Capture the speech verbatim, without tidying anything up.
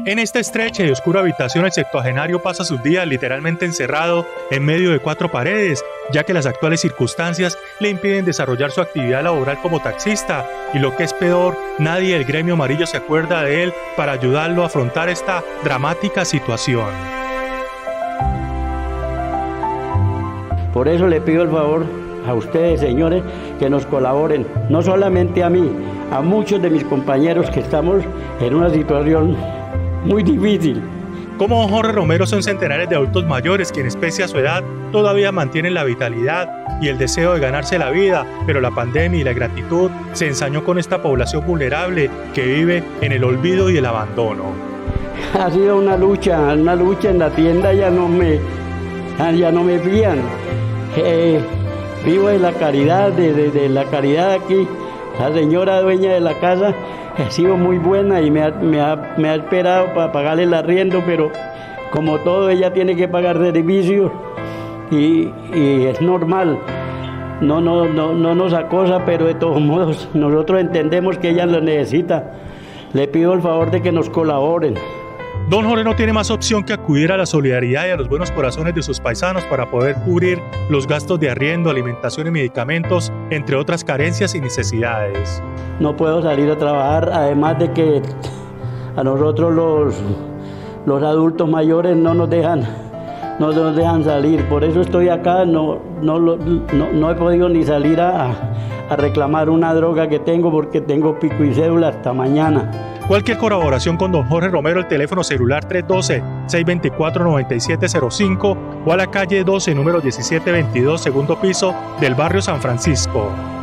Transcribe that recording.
En esta estrecha y oscura habitación el septuagenario pasa sus días literalmente encerrado en medio de cuatro paredes, ya que las actuales circunstancias le impiden desarrollar su actividad laboral como taxista, y lo que es peor, nadie del gremio amarillo se acuerda de él para ayudarlo a afrontar esta dramática situación. Por eso le pido el favor a ustedes, señores, que nos colaboren, no solamente a mí, a muchos de mis compañeros que estamos en una situación muy difícil. Como don Jorge Romero son centenares de adultos mayores quienes, pese a su edad, todavía mantienen la vitalidad y el deseo de ganarse la vida, pero la pandemia y la ingratitud se ensañó con esta población vulnerable que vive en el olvido y el abandono. Ha sido una lucha, una lucha en la tienda, ya no me, ya no me fían. Eh, vivo de la caridad, de, de, de la caridad aquí. La señora dueña de la casa ha sido muy buena y me ha, me ha, me ha esperado para pagarle el arriendo, pero como todo ella tiene que pagar servicios y, y es normal, no, no, no, no nos acosa, pero de todos modos nosotros entendemos que ella lo necesita. Le pido el favor de que nos colaboren. Don Jorge no tiene más opción que acudir a la solidaridad y a los buenos corazones de sus paisanos para poder cubrir los gastos de arriendo, alimentación y medicamentos, entre otras carencias y necesidades. No puedo salir a trabajar, además de que a nosotros los, los adultos mayores no nos dejan, no nos dejan salir. Por eso estoy acá, no, no, no, no he podido ni salir a, a reclamar una droga que tengo porque tengo pico y cédula hasta mañana. Cualquier colaboración con don Jorge Romero, el teléfono celular tres uno dos, seis dos cuatro, nueve siete cero cinco o a la calle doce, número diecisiete veintidós, segundo piso del barrio San Francisco.